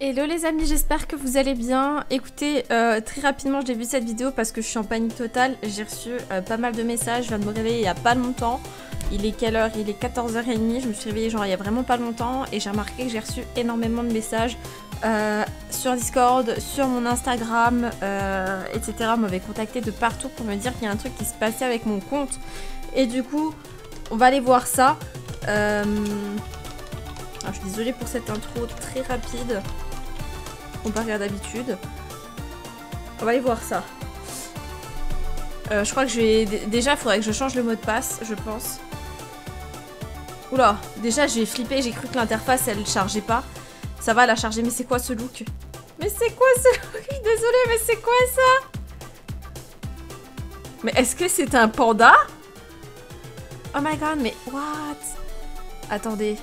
Hello les amis, j'espère que vous allez bien. Écoutez, très rapidement j'ai vu cette vidéo parce que je suis en panique totale. J'ai reçu pas mal de messages, je viens de me réveiller il y a pas longtemps. Il est quelle heure? Il est 14h30, je me suis réveillée genre il y a vraiment pas longtemps. Et j'ai remarqué que j'ai reçu énormément de messages sur Discord, sur mon Instagram, etc. On m'avait contacté de partout pour me dire qu'il y a un truc qui se passait avec mon compte. Et du coup, on va aller voir ça. Alors, je suis désolée pour cette intro très rapide comparé à d'habitude. On va aller voir ça. Je crois que je vais... Déjà, il faudrait que je change le mot de passe, je pense. Oula, déjà j'ai flippé, j'ai cru que l'interface elle chargeait pas. Ça va, elle a chargé, mais c'est quoi ce look? Mais c'est quoi ce look? Je suis désolée, mais c'est quoi ça? Mais est-ce que c'est un panda? Oh my god, mais what? Attendez.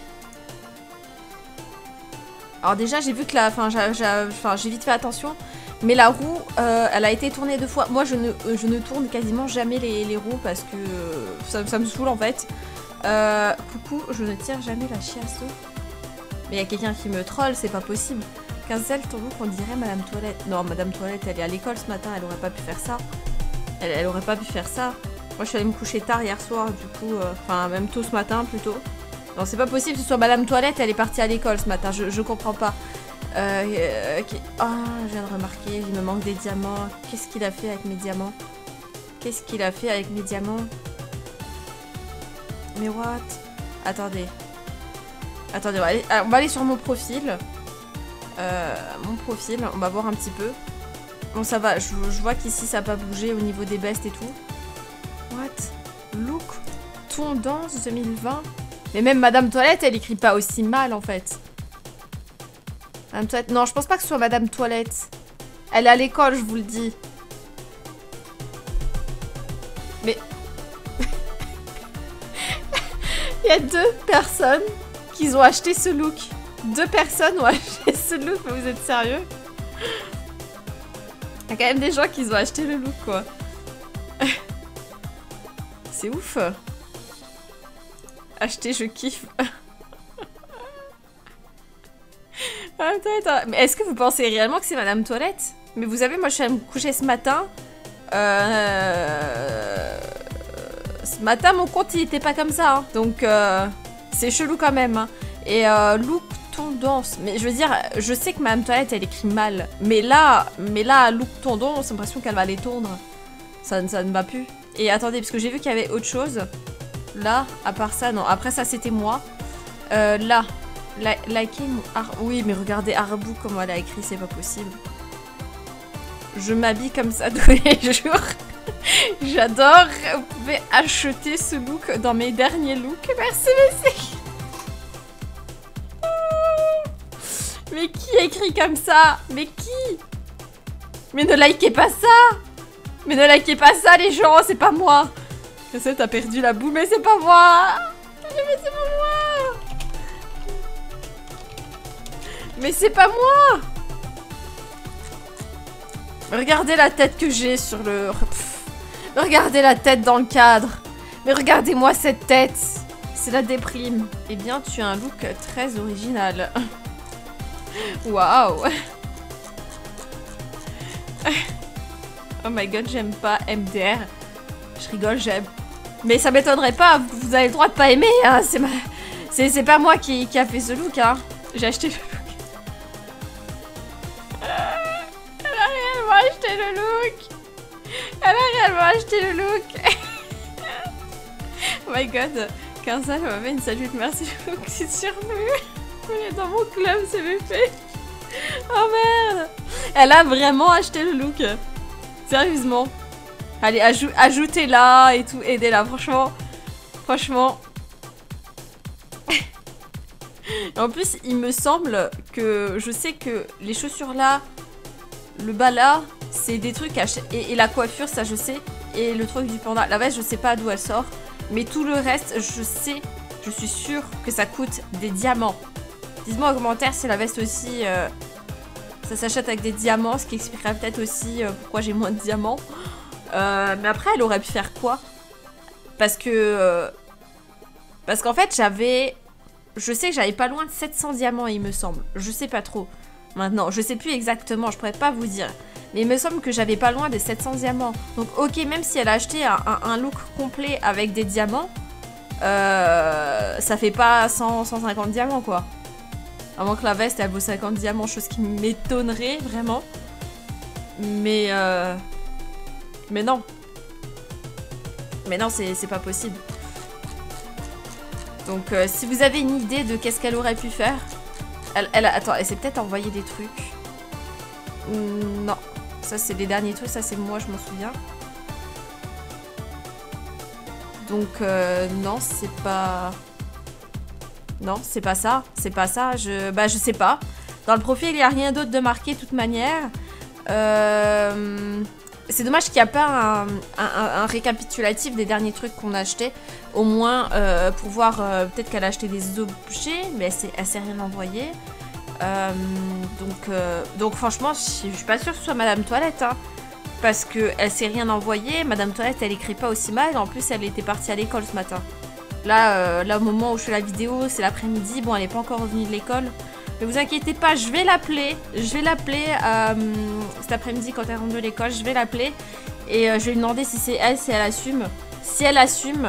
Alors déjà j'ai vu que la... Enfin j'ai vite fait attention. Mais la roue, elle a été tournée 2 fois. Moi je ne tourne quasiment jamais les roues parce que ça me saoule en fait. Coucou, je ne tire jamais la chiasso. Mais il y a quelqu'un qui me troll, c'est pas possible. Cancel ton look, on dirait Madame Toilette. Non, Madame Toilette, elle est à l'école ce matin, elle aurait pas pu faire ça. Elle aurait pas pu faire ça. Moi je suis allée me coucher tard hier soir, du coup, enfin même tôt ce matin plutôt. Non, c'est pas possible que ce soit Madame Toilette, elle est partie à l'école ce matin, je comprends pas. Oh, je viens de remarquer, il me manque des diamants. Qu'est-ce qu'il a fait avec mes diamants? Qu'est-ce qu'il a fait avec mes diamants? Mais what? Attendez. Attendez, on va aller sur mon profil. On va voir un petit peu. Bon, ça va, je vois qu'ici ça n'a pas bougé au niveau des bestes et tout. What? Look tendance 2020. Mais même Madame Toilette, elle écrit pas aussi mal en fait. Madame Toilette, non, je pense pas que ce soit Madame Toilette. Elle est à l'école, je vous le dis. Mais... Il y a 2 personnes qui ont acheté ce look. 2 personnes ont acheté ce look, mais vous êtes sérieux? Il y a quand même des gens qui ont acheté le look, quoi. C'est ouf. Acheter, je kiffe. Attends. Mais est-ce que vous pensez réellement que c'est Madame Toilette? Mais vous savez, moi je suis allée me coucher ce matin. Ce matin, mon compte il était pas comme ça. Hein. Donc, c'est chelou quand même. Hein. Et look tendance. Mais je veux dire, je sais que Madame Toilette elle écrit mal. Mais là look tendance, j'ai l'impression qu'elle va les tondre. Ça ne va plus. Et attendez, parce que j'ai vu qu'il y avait autre chose. Là, à part ça, non. Après ça, c'était moi. Là. Likez mon... Oui, mais regardez Arbou, comment elle a écrit, c'est pas possible. Je m'habille comme ça tous les jours. J'adore. Vous pouvez acheter ce look dans mes derniers looks. Merci, merci. Mais qui écrit comme ça? Mais qui? Mais ne likez pas ça. Mais ne likez pas ça, les gens, c'est pas moi. T'as perdu la boue, mais c'est pas moi. Mais c'est pas moi. Mais c'est pas moi. Regardez la tête que j'ai sur le... Regardez la tête dans le cadre. Mais regardez-moi cette tête. C'est la déprime. Eh bien, tu as un look très original. Waouh. Oh my god, j'aime pas MDR. Je rigole, j'aime. Mais ça m'étonnerait pas, vous avez le droit de pas aimer. Hein. C'est pas moi qui a fait ce look. Hein. J'ai acheté le look. Elle a réellement acheté le look. Elle a réellement acheté le look. Oh my god. 15 ans, elle m'a fait une salute. Merci le look, c'est survenu. Elle est dans mon club, c'est fait. Oh merde. Elle a vraiment acheté le look. Sérieusement. Allez, ajoutez-la et tout, aidez-la, franchement. Franchement. En plus, il me semble que je sais que les chaussures là, le bas là, c'est des trucs et la coiffure, ça je sais. Et le truc du panda, la veste, je sais pas d'où elle sort. Mais tout le reste, je sais, je suis sûre que ça coûte des diamants. Dites-moi en commentaire si la veste aussi, ça s'achète avec des diamants, ce qui expliquerait peut-être aussi pourquoi j'ai moins de diamants. Mais après, elle aurait pu faire quoi? Parce que... parce qu'en fait, j'avais... Je sais que j'avais pas loin de 700 diamants, il me semble. Je sais pas trop. maintenant. Je sais plus exactement, je pourrais pas vous dire. Mais il me semble que j'avais pas loin des 700 diamants. Donc ok, même si elle a acheté un look complet avec des diamants, ça fait pas 150 diamants quoi. À moins que la veste elle vaut 50 diamants, chose qui m'étonnerait vraiment. Mais non. Mais non, c'est pas possible. Donc si vous avez une idée de qu'est-ce qu'elle aurait pu faire, attends, elle s'est peut-être envoyé des trucs. Non. Ça, c'est les derniers trucs. Ça, c'est moi, je m'en souviens. Donc, non, c'est pas... Non, c'est pas ça. C'est pas ça. Je sais pas. Dans le profil, il n'y a rien d'autre de marqué, de toute manière. C'est dommage qu'il n'y a pas un récapitulatif des derniers trucs qu'on a achetés. Au moins, pour voir... peut-être qu'elle a acheté des objets, mais elle s'est rien envoyé. Donc franchement, je suis pas sûre que ce soit Madame Toilette, hein, parce que elle s'est rien envoyé. Madame Toilette, elle écrit pas aussi mal. En plus, elle était partie à l'école ce matin. Là, au moment où je fais la vidéo, c'est l'après-midi. Bon, elle est pas encore revenue de l'école. Mais vous inquiétez pas, je vais l'appeler. Je vais l'appeler cet après-midi quand elle rentre de l'école. Je vais l'appeler et je vais lui demander si c'est elle, si elle assume. Si elle assume,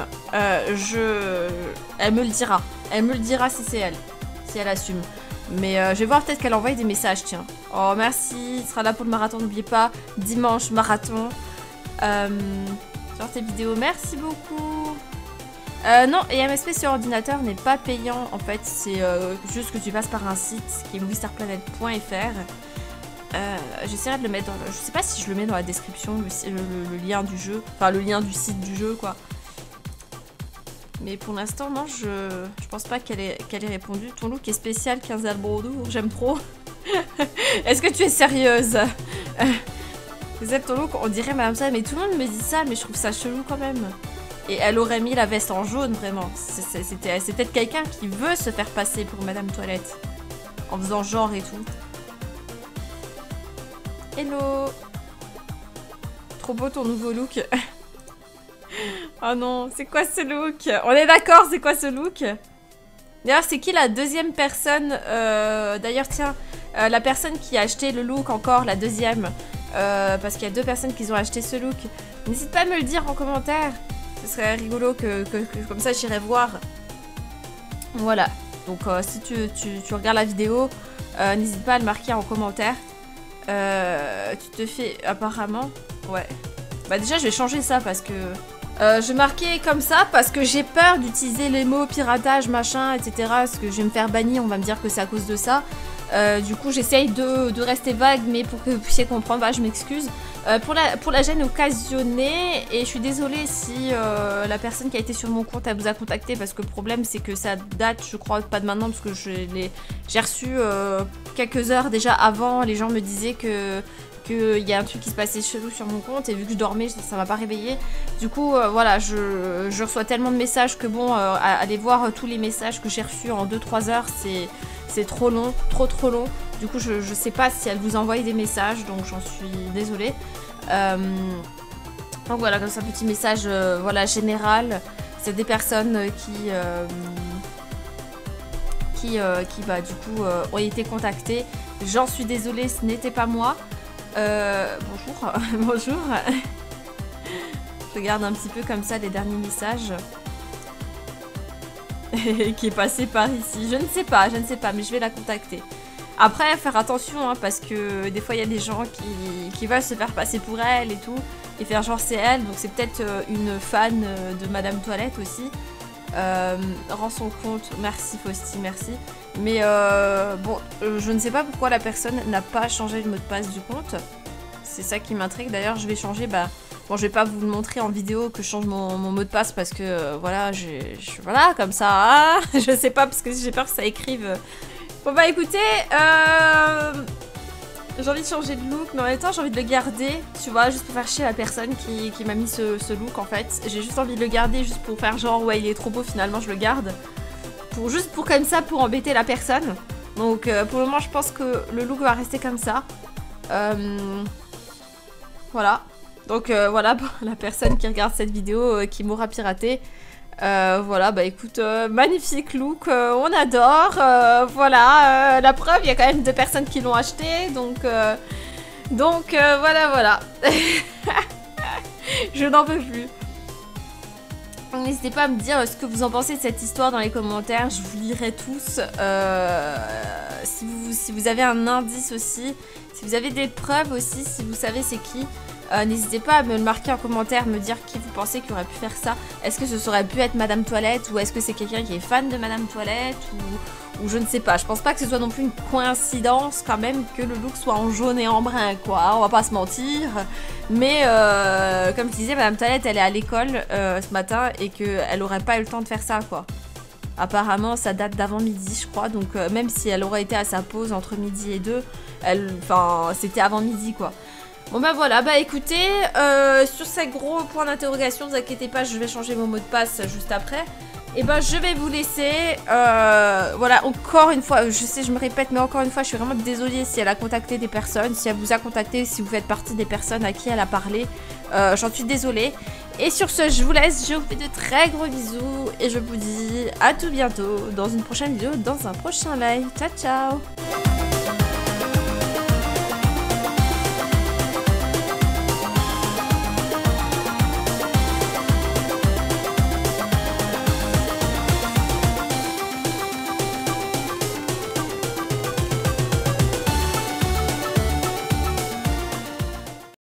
elle me le dira. Elle me le dira si c'est elle, si elle assume. Mais je vais voir peut-être qu'elle envoie des messages, tiens. Oh, merci, il sera là pour le marathon, n'oubliez pas. Dimanche, marathon. Sur tes vidéos, merci beaucoup. Non, et MSP sur ordinateur n'est pas payant, en fait. C'est juste que tu passes par un site qui est movistarplanet.fr. J'essaierai de le mettre dans... Je sais pas si je le mets dans la description, le lien du jeu. Enfin, le lien du site du jeu, quoi. Mais pour l'instant, non, je pense pas qu'elle ait répondu. Ton look est spécial, 15 Bordeaux, j'aime trop. Est-ce que tu es sérieuse? Vous êtes ton look, on dirait Madame ça, mais tout le monde me dit ça, mais je trouve ça chelou quand même. Et elle aurait mis la veste en jaune, vraiment. C'est peut-être quelqu'un qui veut se faire passer pour Madame Toilette. En faisant genre et tout. Hello! Trop beau ton nouveau look. Oh non, c'est quoi ce look? On est d'accord, c'est quoi ce look? D'ailleurs, c'est qui la deuxième personne? D'ailleurs, tiens, la personne qui a acheté le look encore, la deuxième. Parce qu'il y a deux personnes qui ont acheté ce look. N'hésite pas à me le dire en commentaire. Ce serait rigolo que comme ça, j'irai voir. Voilà. Donc, si tu regardes la vidéo, n'hésite pas à le marquer en commentaire. Tu te fais apparemment... Ouais. Bah déjà, je vais changer ça parce que... je vais marquer comme ça parce que j'ai peur d'utiliser les mots piratage, machin, etc. Parce que je vais me faire bannir, on va me dire que c'est à cause de ça. Du coup, j'essaye de rester vague, mais pour que vous puissiez comprendre, bah, je m'excuse. Pour la gêne occasionnée, et je suis désolée si la personne qui a été sur mon compte, elle vous a contacté, parce que le problème, c'est que ça date, je crois, pas de maintenant, parce que j'ai reçu quelques heures déjà avant, les gens me disaient qu'il y a un truc qui se passait chelou sur mon compte et vu que je dormais ça m'a pas réveillée. Du coup voilà, je reçois tellement de messages que bon, aller voir tous les messages que j'ai reçus en 2-3 heures c'est trop long, trop long. Du coup je sais pas si elle vous envoie des messages, donc j'en suis désolée. Donc voilà, comme ça, petit message voilà, général. C'est des personnes qui bah, du coup ont été contactées. J'en suis désolée, ce n'était pas moi. Bonjour, bonjour. Je regarde un petit peu comme ça les derniers messages qui est passé par ici. Je ne sais pas, mais je vais la contacter. Après, faire attention, hein, parce que des fois il y a des gens qui veulent se faire passer pour elle et tout, et faire genre c'est elle, donc c'est peut-être une fan de Madame Toilette aussi. Rends son compte, merci Fausti, merci. Mais bon, je ne sais pas pourquoi la personne n'a pas changé le mot de passe du compte. C'est ça qui m'intrigue. D'ailleurs, je vais changer. Bah, bon, je vais pas vous le montrer en vidéo que je change mon mot de passe parce que voilà, voilà, comme ça. Ah, je sais pas parce que j'ai peur que ça écrive. Bon bah écoutez, j'ai envie de changer de look, mais en même temps j'ai envie de le garder, tu vois, juste pour faire chier la personne qui m'a mis ce look en fait. J'ai juste envie de le garder juste pour faire genre ouais il est trop beau, finalement je le garde. Juste pour comme ça, pour embêter la personne. Donc pour le moment je pense que le look va rester comme ça. Voilà. Donc voilà, pour la personne qui regarde cette vidéo qui m'aura piraté. Voilà, bah écoute, magnifique look, on adore. Voilà, la preuve, il y a quand même 2 personnes qui l'ont acheté, donc voilà, voilà. Je n'en peux plus. N'hésitez pas à me dire ce que vous en pensez de cette histoire dans les commentaires, je vous lirai tous. Si vous avez un indice aussi, si vous avez des preuves aussi, si vous savez c'est qui, n'hésitez pas à me le marquer en commentaire, me dire qui vous pensez qui aurait pu faire ça. Est-ce que ce aurait pu être Madame Toilette, ou est-ce que c'est quelqu'un qui est fan de Madame Toilette, ou je ne sais pas. Je pense pas que ce soit non plus une coïncidence quand même que le look soit en jaune et en brun, quoi. On va pas se mentir. Mais comme je disais, Madame Toilette, elle est à l'école ce matin et qu'elle aurait pas eu le temps de faire ça, quoi. Apparemment, ça date d'avant midi, je crois. Donc même si elle aurait été à sa pause entre midi et 2, c'était avant midi, quoi. Bon bah voilà, bah écoutez, sur ces gros points d'interrogation, ne vous inquiétez pas, je vais changer mon mot de passe juste après. Et ben je vais vous laisser, voilà, encore une fois, je sais je me répète, mais encore une fois je suis vraiment désolée si elle a contacté des personnes, si elle vous a contacté, si vous faites partie des personnes à qui elle a parlé, j'en suis désolée. Et sur ce je vous laisse, je vous fais de très gros bisous et je vous dis à tout bientôt dans une prochaine vidéo, dans un prochain live, ciao ciao.